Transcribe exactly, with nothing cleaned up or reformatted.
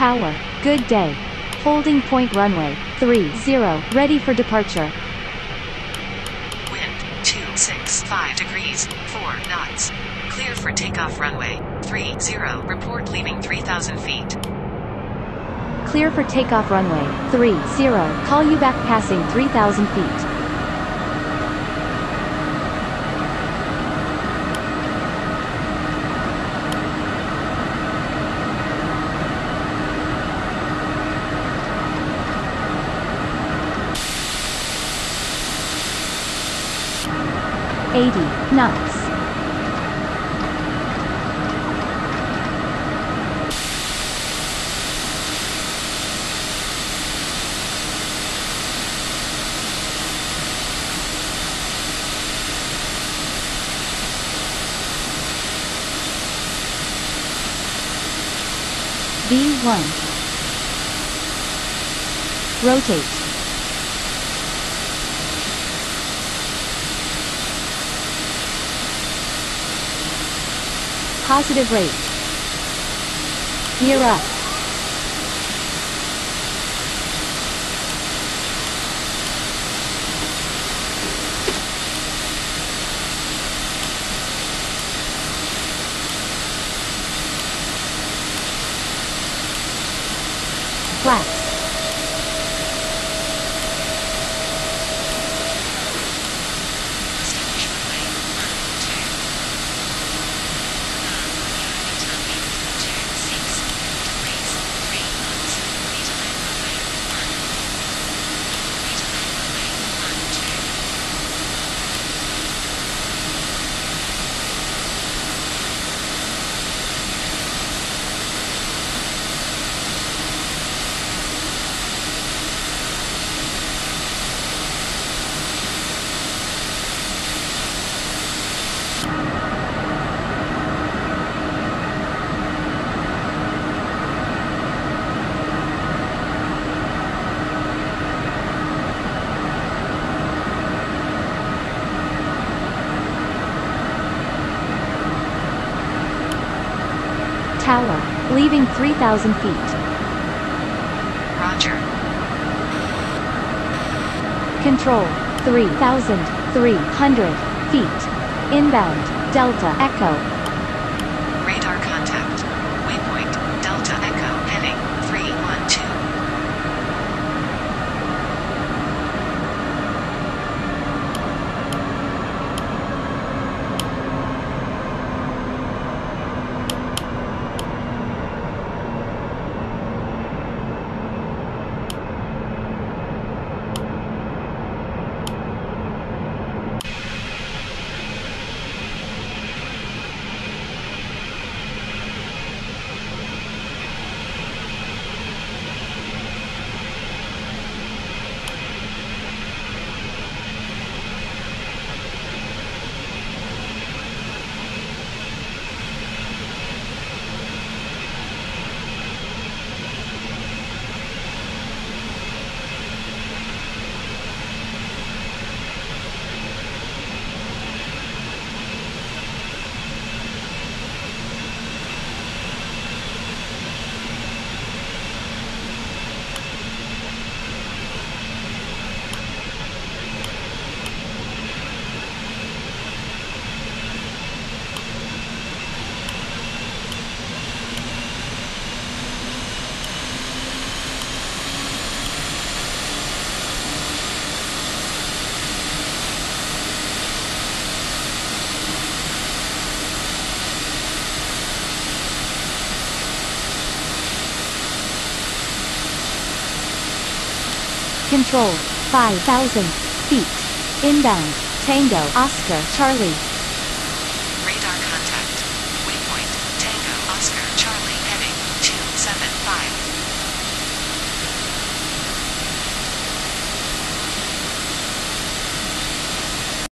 Tower, good day. Holding point runway, three zero, ready for departure. Wind, two six five degrees, four knots. Clear for takeoff runway, three zero, report leaving three thousand feet. Clear for takeoff runway, three zero, call you back passing three thousand feet. eighty knots. V one. Rotate. Positive rate. Gear up. Flaps. Tower, leaving three thousand feet. Roger. Control, three thousand three hundred feet. Inbound, Delta Echo. Radar contact. Waypoint, Delta Echo, heading, three one two. Control, five thousand feet. Inbound, Tango Oscar Charlie. Radar contact. Waypoint, Tango Oscar Charlie, heading, two seven five.